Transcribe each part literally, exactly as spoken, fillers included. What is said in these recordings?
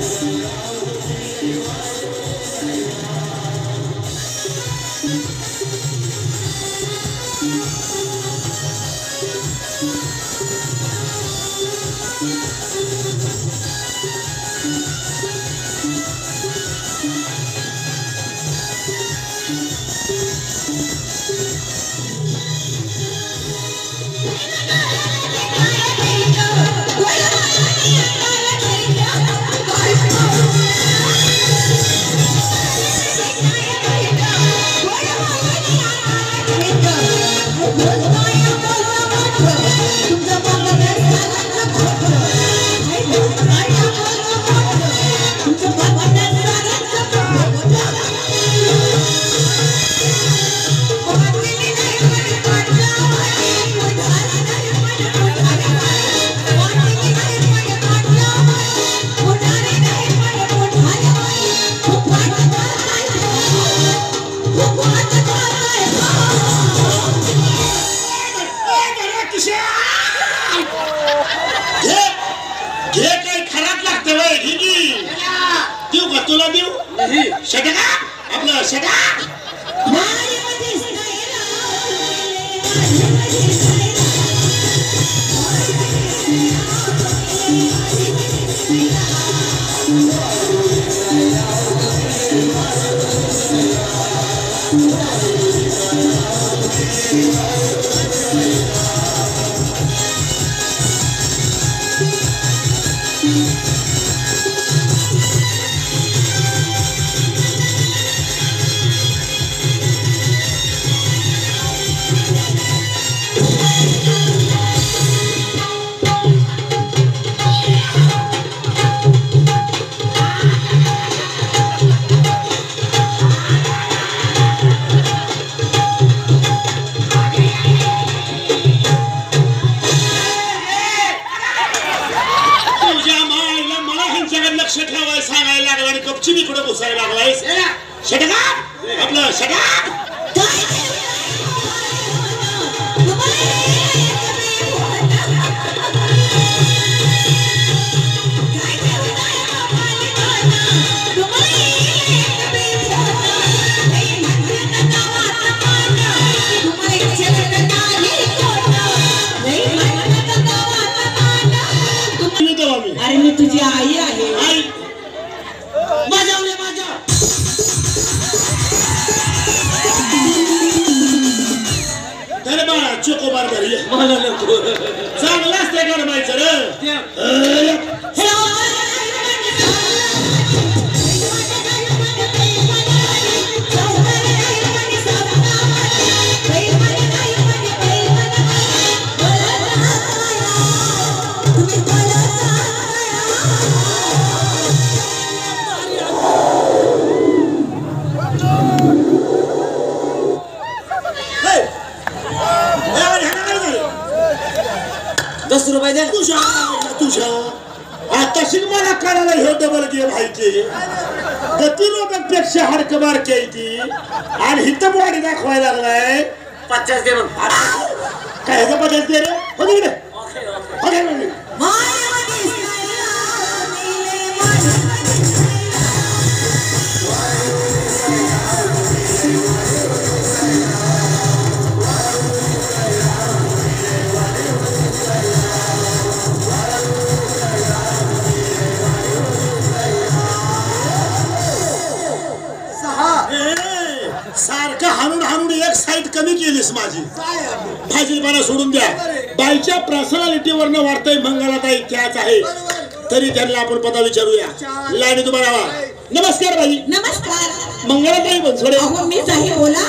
तरी त्यांना आपण पता विचारूया. लाईनी तुम्हाला नमस्कार बाई. नमस्कार. मंगळाताई बनसोडे. अहो मी जाही बोला.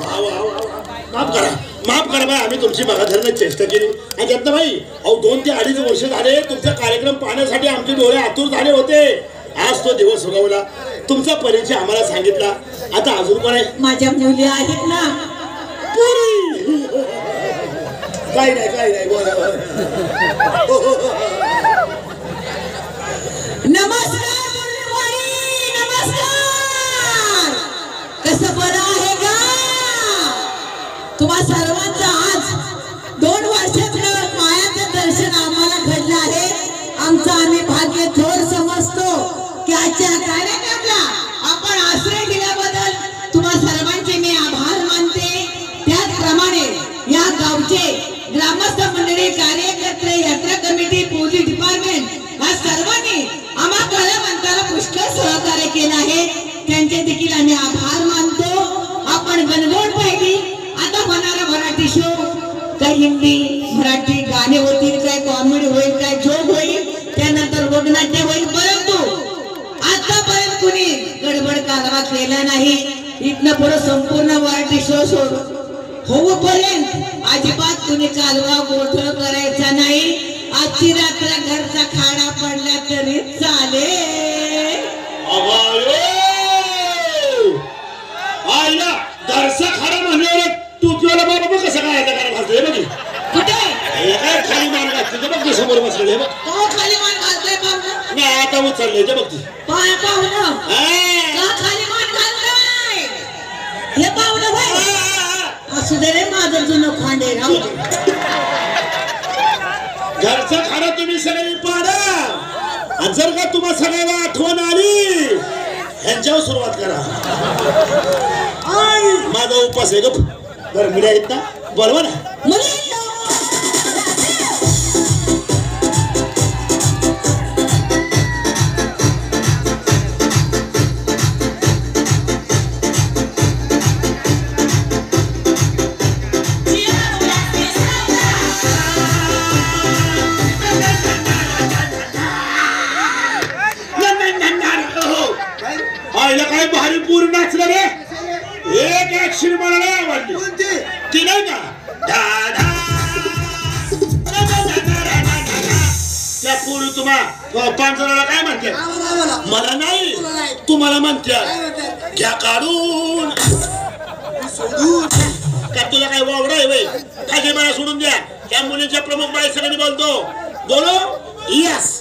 माफ करा माफ करा बाई, आम्ही तुमची मागा धरण्याची चेष्टा केली. आणि त्यातनं बाई अहो दोन ते अडीच वर्ष झाले तुमचा कार्यक्रम पाहण्यासाठी आमचे डोळे आतुर झाले होते. आज तो दिवस उगवला, तुमचा परिचय आम्हाला सांगितला. आता अजून कोण आहे? माझ्या मुली आहेत ना पुरी. काय नाही काय नाही बोला. नमस्कार मुलवाडी, नमस्कार. कसं बरं आहे का तुम्हा सर्वांचं? आज दोन वर्षातलं मायाचं दर्शन आम्हाला घडलं आहे. आमचं आम्ही भाग्य थोर समजतो की त्याच्या कार्यक्रमाला आपण आश्रय दिल्याबद्दल तुम्हा सर्वांचे मी आभार मानते. त्याचप्रमाणे या गावचे ग्रामस्थ मंडळी, कार्यकर्ते, यात्रा कमिटी, पोलीस डिपार्टमेंट या सर्वांनी आम्हा कलावंताला पुष्कळ सहकार्य केलं आहे. त्यांचे देखील आम्ही आभार मानतो. आपण गणगोट पाहिली. आता होणारा मराठी शो, काय हिंदी मराठी गाणे होतील, काय कॉमेडी होईल, काय जोक होईल, त्यानंतर वगनाट्य होईल. परंतु आतापर्यंत कुणी गडबड कालवा केला नाही. इथनं पुढे संपूर्ण मराठी शो सोड होऊपर्यंत अजिबात कुणी कालवा गोठळ करायचा नाही. आजची रात्र घरचा खाडा पडला तरी चालेल. आईला घरचा खाडा म्हणल्यावर तू तुला बाबा कसं काय आता करा भाजतोय बघ कुठे काय खाली मान घातली बघ ते समोर बसलेले बघ. तो खाली मान घालतोय पाहुणं. नाही आता उचलले ते बघ ती पाय पाहुणं का खाली मान घालतोय हे पाहुणं होय. असू दे रे माझं जुनं खांडे राहू दे. घरचा खाडा तुम्ही सगळी पाडा. जर का तुम्हाला सगळ्याला आठवण आली ह्यांच्यावर सुरुवात करा. माझा उपास आहे ग. बरं मिळा येत ना बरोबर आईला काय भारी पूर नाचलं रे. एक ऍक्शन मला नाही आवडली. ती नाही का त्या पूर तुम्हा पांजराला काय म्हणते. मला नाही तुम्हाला म्हणते घ्या काढून. का तुला काय वावडा आहे वय. खाली मला सोडून द्या. त्या मुलीच्या प्रमुख बाई सगळ्यांनी बोलतो बोलो यस.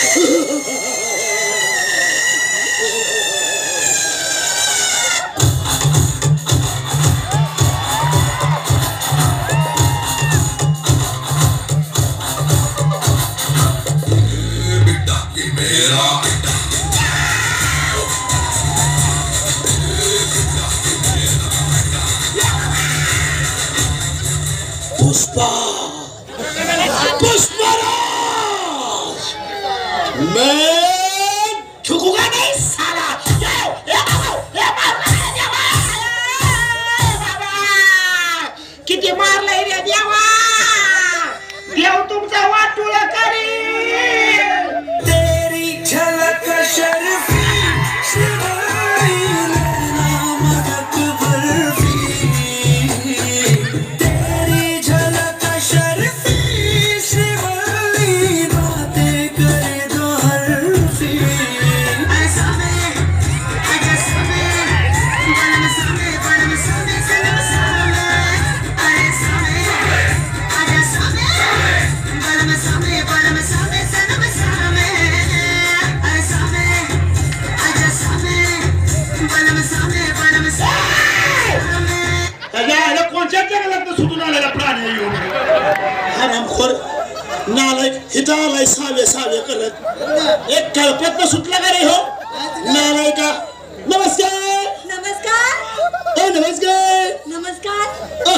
पुष्पा पुष्पराज मैं झुकूंगा नहीं साला. किती मारलंय रे देवा. देव तुमचा वाटूळ करी. तेरी झलक शर्फी सुटून आलेला प्राणी हरामखोर नालायक हिता आलाय सावे सावे करत. एक कळपत सुटला का रे हो नालायका. नमस्कार नमस्कार ओ नमस्कार नमस्कार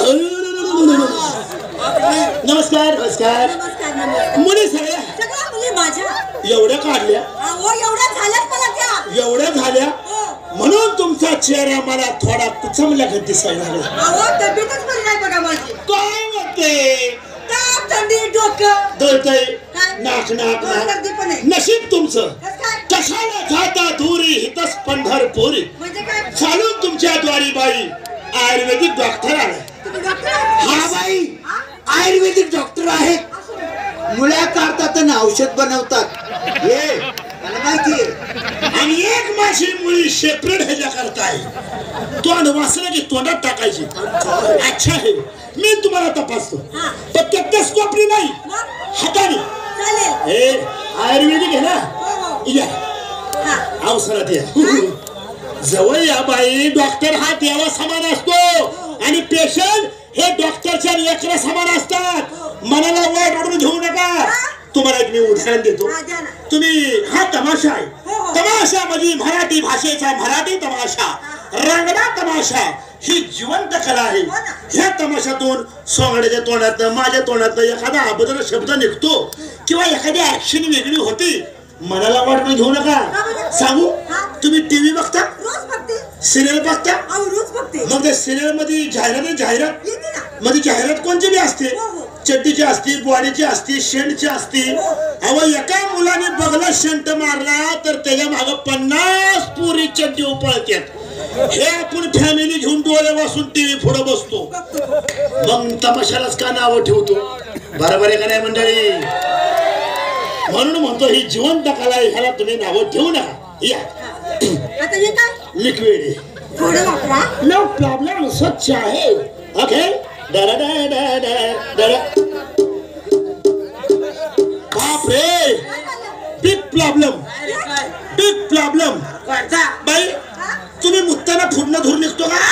नमस्कार नमस्कार नमस्कार नमस्कार. मुली सगळ्या सगळ्या मुली माझ्या एवढ्या काढल्या. अहो एवढ्या झाल्यात मला त्या. एवढ्या झाल्या म्हणून तुमचा चेहरा मला थोडा कुचमल्यागत दिसायला लागला. अहो तब्येतच बरी नाही बघा माझी. काय म्हणते ताप थंडी डोकं दळतय काय? नाक नाक गर्दी पण आहे. नाक. नशीब तुमचं कसं काय? कशाला जाता दुरी हितच पंढरपुरी. म्हणजे काय चालून तुमच्या द्वारी बाई आयुर्वेदिक डॉक्टर आला. तुम्ही डॉक्टर आहात? हा बाई हा? आयुर्वेदिक डॉक्टर आहेत. असू दे. मुळ्या काढतात आणि औषध बनवतात. हे मला माहिती. आणि एक माझी मुळी सेपरेट ह्याच्या करताय. तोंड वाचलं की तोंडात टाकायची. अच्छा आहे मी तुम्हाला तपासतो. हा. पण त्याच कोपरी नाही मग? हाताने. चालेल. हे आयुर्वेदिक आहे ना. हो हो. या हा. अवसरात या जवळ या बाई. डॉक्टर हा देवा समान असतो आणि पेशंट हे डॉक्टरच्या लेकरा समान असतात. मनाला वाईट ओढून घेऊ नका. तुम्हाला एक मी उदाहरण देतो. हा, द्या ना. तुम्ही हा तमाशा आहे. हो, हो. तमाशा म्हणजे मराठी भाषेचा मराठी तमाशा, रंगडा तमाशा ही जिवंत कला आहे. हो ना. ह्या तमाशातून सोंगड्याच्या तोंडातनं माझ्या तोंडातनं एखादा अबद्र शब्द निघतो किंवा एखादी ऍक्शन वेगळी होती, मनाला वाटणं घेऊ नका. सांगू, हा. तुम्ही टीव्ही बघता, रोज बघते. सिरियल बघता, अहो रोज बघते. मग त्या सिरियल मध्ये जाहिरात आहे, जाहिरात येते ना. मध्ये जाहिरात कोणची बी असते. हो, हो. चड्डीची असती, बॉडीची असती, शेंटची असती. अहो एका मुलाने बघला शेंट मारला तर त्याच्या माग पन्नास पुरी चड्डी उपळतात. हे आपण फॅमिली घेऊन डोळे वासून टीव्ही पुढे बसतो, मग तमाशालाच का नाव ठेवतो? बरोबर आहे का नाही मंडळी? म्हणून म्हणतो ही जिवंत कला आहे, ह्याला तुम्ही नाव ठेवू नका. या आता हे काय लिक्विड आहे, थोडं वापरा. नो प्रॉब्लेम, स्वच्छ आहे. ओके, बापरे, बिग प्रॉब्लेम, बिग प्रॉब्लेम. बाई तुम्ही मुत्ताना फुडणं धूर निघतो का?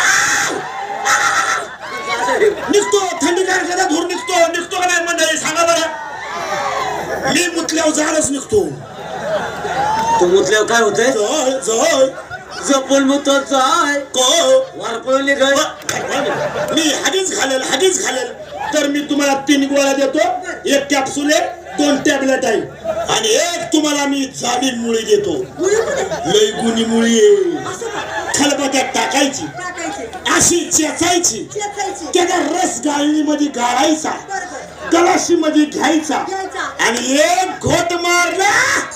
निघतो, थंडी कारखाना धूर निघतो, निघतो का नाही मंडळी सांगा बरं. मी मुतल्यावर जाळच निघतो. तू मुतल्यावर काय होतंय? जय जय जपून मुतो जाय को वारपळून निघाय. मी हागीच घालेल, हागीच घालेल तर मी तुम्हाला तीन गोळ्या देतो. एक कॅप्सूल आहे, दोन टॅबलेट आहे, आणि एक तुम्हाला मी जामीन मुळी देतो. लय गुणी मुळी आहे, खलबत्यात टाकायची, टाकायचे. अशी चेचायची, चेचायची. त्याचा रस गाळणी मध्ये गाळायचा, बरोबर. गलाशी मध्ये घ्यायचा, घ्यायचा. आणि एक घोट मारला.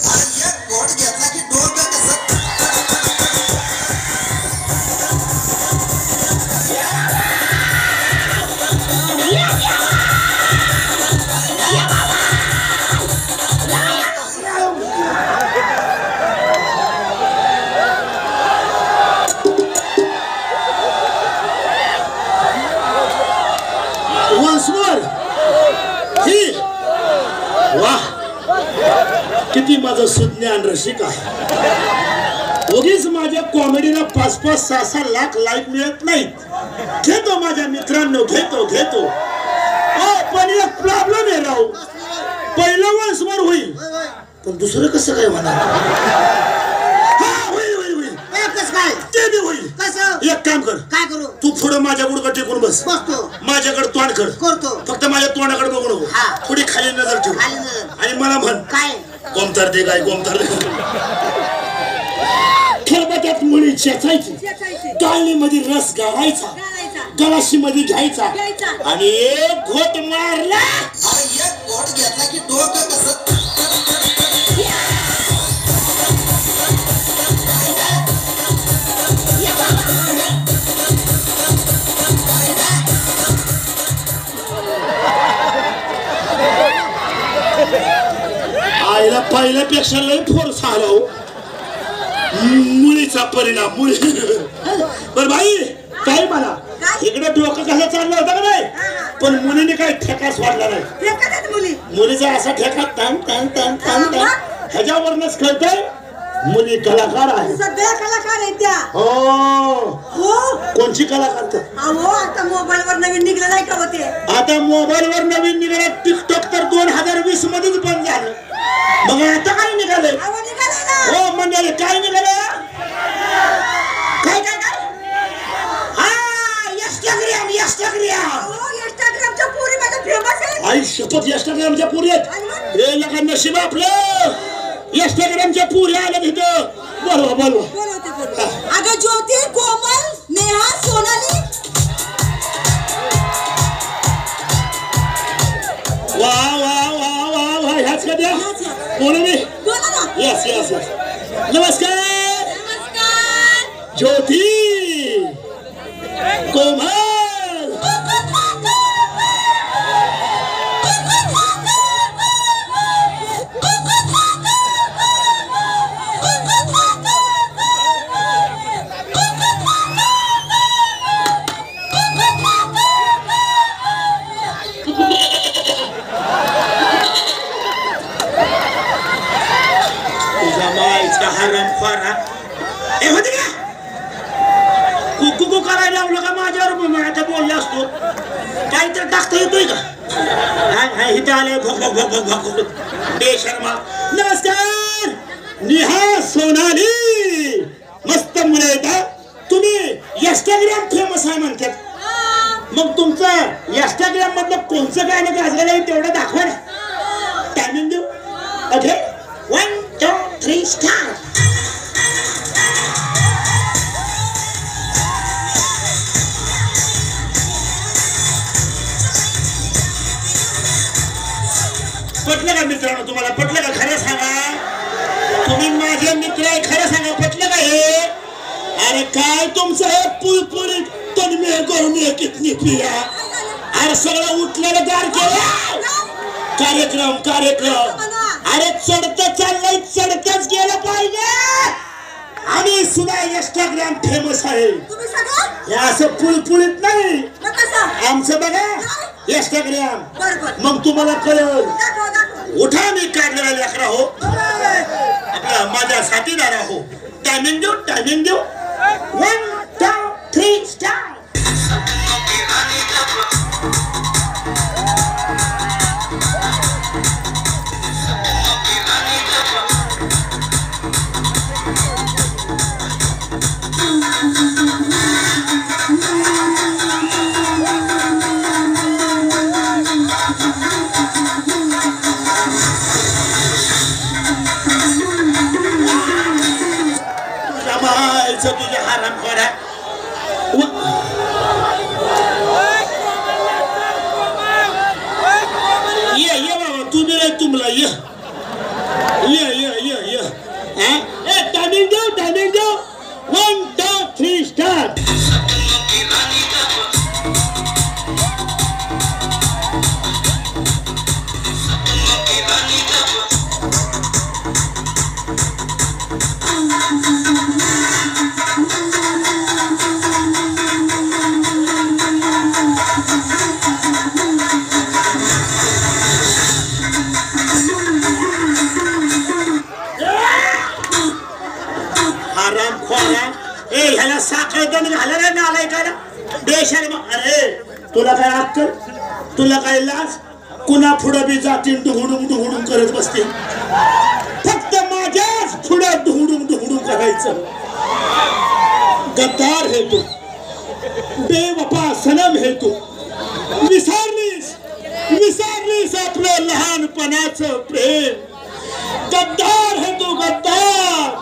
Once more. ही वाह, किती माझं सुज्ञान रसिक आहे. उगीच माझ्या कॉमेडीला पाच पाच सहा सहा लाख लाईक मिळत नाहीत. घेतो माझ्या मित्रांनो, घेतो घेतो हो, पण एक प्रॉब्लेम आहे राव. पहिलं वन्स मोर होईल, पण दुसरं कसं काय म्हणा? हा, होईल होईल होईल, एकच काय ते बी होईल. कसं? एक काम कर, काय करू? तू पुढं माझ्या गुडघा टेकून बस, बसतो. माझ्याकडे तोंड कर, करतो. फक्त माझ्या तोंडाकडे बघू नको. हा. थोडी खाली नजर ठेव खाली नजर. आणि मला म्हण, काय? गोमतार दे काय गोमतार दे. खलबत्यात मुळी चेचायची, चेचायचे. गाळणी मध्ये रस गाळायचा, घालायचा. गलाशी मध्ये घ्यायचा, घ्यायचा. आणि एक घोट मारला. आईला पहिल्यापेक्षा लय फोर्स आला हो. मुलीचा परिणाम, मुली. बर बाई, काय मला इकडे डोकं कसं चाललं होतं का नाही, पण मुलीने काही ठेकाच वाढला नाही. फेकत आहेत मुली. मुलीचा असा ठेका तान तान तान तान तान ह्याच्यावरनच कळतंय मुली कलाकार आहे. सगळ्या कलाकार आहेत त्या. हो, हो. कोणची कलाकार तर? अहो आता मोबाईल वर नवीन निघलं नाही का होते? आता मोबाईल वर नवीन निघाला टिकटॉक तर दोन हजार वीस मध्येच बंद झालं. मग आता काय निघालंय? अहो निघाले ना. हो मंडळी, काय निघालं? काय काय काय? हा, इंस्टाग्राम, इंस्टाग्राम. अहो इंस्टाग्रामच्या पोरी माझ्या फेमस आहेत. आई शपथ, इंस्टाग्रामच्या पुरी आहेत. हे लगा नशीब आपलं, इंस्टाग्रामच्या पुरी आल्या तिथं. बोलवा बोलवा. बोलवते बोलवते. अगं ज्योती, कोमल, नेहा, सोनाली. वा वा वा वा वा, ह्याच का द्या कोणी मी? बोला ना. Yes yes yes. नमस्कार नमस्कार. ज्योती, कोमल. कुकू करायला लावलं का माझ्यावर आता बोलला असतो काहीतरी टाकता येतोय का इथे आले भोग भोग भोग भोग भोग बेशर्मा. नमस्कार निहा सोनाली मस्त मुलं येतात. तुम्ही इंस्टाग्राम फेमस आहे म्हणतात मग तुमचं इंस्टाग्राम मधलं कोणचं गाणं गाजलेलं आहे तेवढं दाखवा ना. टायमिंग देऊ. Okay one two three star. पटलं का मित्रांनो तुम्हाला पटलं का खरं सांगा तुम्ही माझे मित्र आहे खरं सांगा पटलं का हे. अरे काय तुमचं हे पुळपुळीत तन्मे गरमी कितनी पिया. अरे सगळं उठलेलं गार केलं कार्यक्रम कार्यक्रम. अरे चढत चाललंय चढतच गेलं पाहिजे. आम्ही सुद्धा इंस्टाग्राम फेमस आहे हे असं पुळपुळीत नाही आमचं बघा इंस्टाग्राम मग तुम्हाला कळलं. उठा मी काढलेला लेकरा हो आपला माझ्या साथीदार हो. टायमिंग देऊ टायमिंग देऊ. One two three star. तुझ्या आराम करा ये ये बाबा तू बी रे तुमला ये ये ये ये ये ए टायमिंग दो टायमिंग दो. One two three star. ए ह्याला साखर दण घालायला ना आलाय का बेशर्मा. अरे तुला काय अक्कल तुला काय लाज कुणा पुढं बी जातील डुहुडुम डुहुडुम करत बसते. फक्त माझ्याच पुढं डुहुडुम डुहुडुम करायचं. गद्दार हे तू बेवफा सनम हे तू. विसरलीस विसरलीस आपलं लहानपणाचं प्रेम. गद्दार है तू गद्दार.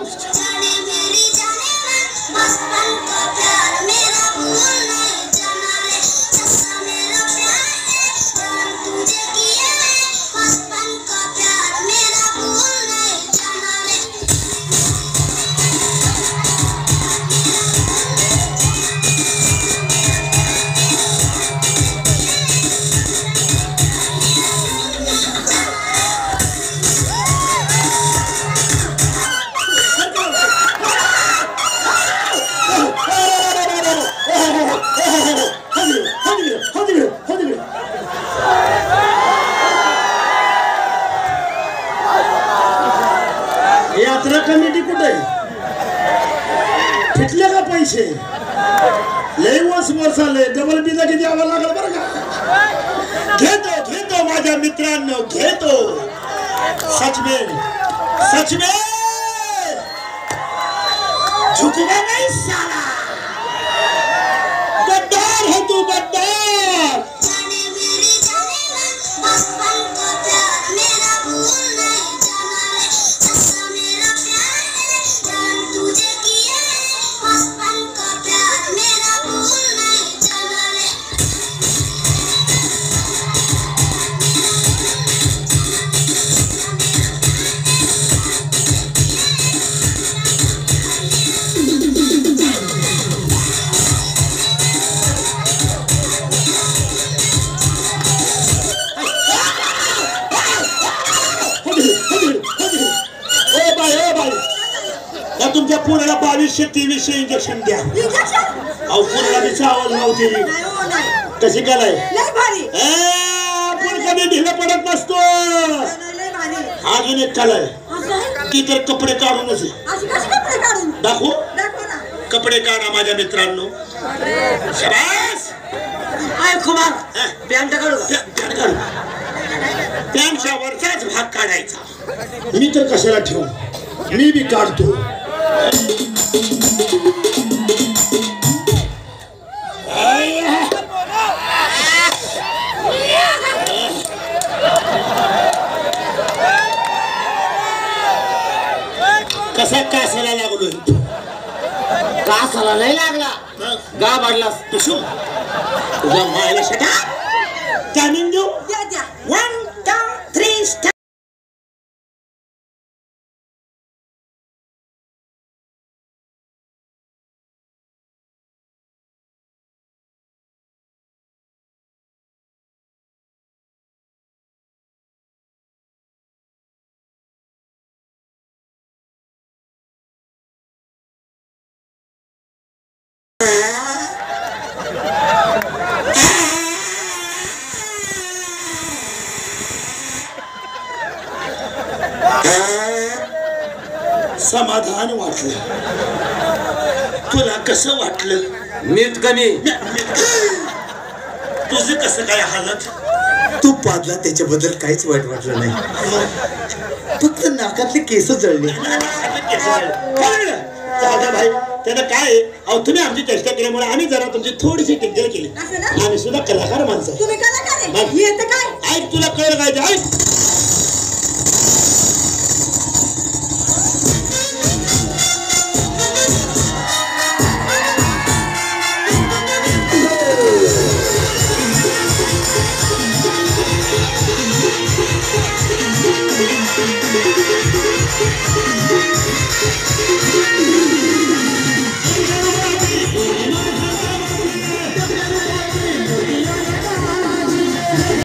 यात्रा कमिटी कुठे फिटले का पैसे लय वर्ष वर्ष आले डबल बिजा किती द्यावं लागलं बरं का. घेतो घेतो माझ्या मित्रांनो घेतो. सच में सच में झुकूंगा नहीं साला. गद्दार है तू गद्दार. तुमच्या पुण्याला बावीसशे तेवीसशे इंजेक्शन द्या. अहो पुण्याला मी चावल नव्हती कशी केलाय आपण कधी ढिला पडत नसतो. अजून एक कलाय ती तर कपडे काढूनच दाखवू. कपडे काढा माझ्या मित्रांनो. शाबास. आय कुमार पॅन्ट काढू का? पॅन्ट काढ. पॅन्टच्या वरचाच भाग काढायचा. मी तर कशाला ठेवू, मी बी काढतो. कसा कासाला लागलोय? कासाला नाही लागला, गा बाडलास. तुझ्या मायला शटा टायमिंग देऊ. One two three star. समाधान वाटलं. तुला कसं वाटलं? मीठ कमी. तुझं कसं काय हालत? तू पादला त्याच्याबद्दल काहीच वाईट वाटलं नाही, फक्त नाकातले केस जळले. दादा भाई त्यानं काय आहे, अहो तुम्ही आमची चेष्टा केल्यामुळे आम्ही जरा तुमची थोडीशी टिंगल केली. आम्ही सुद्धा कलाकार माणसं. तुम्ही कलाकार आहे? मग? येतं काय? ऐक, तुला कळलं काय ते? ऐक.